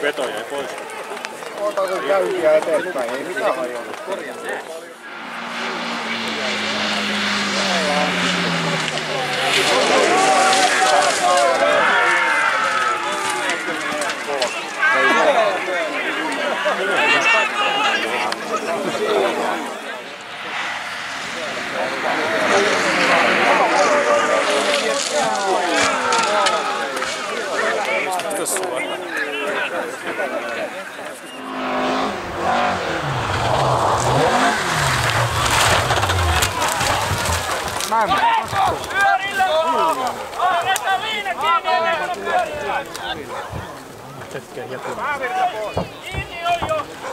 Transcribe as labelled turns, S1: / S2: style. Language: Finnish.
S1: Veto jäi pois.
S2: Otanko käyntiä eteenpäin, ei mitään hajonnut.
S3: Pyörillä! Annetaan liina kiinni ennen kuin pyörillä! Kiinni on jo!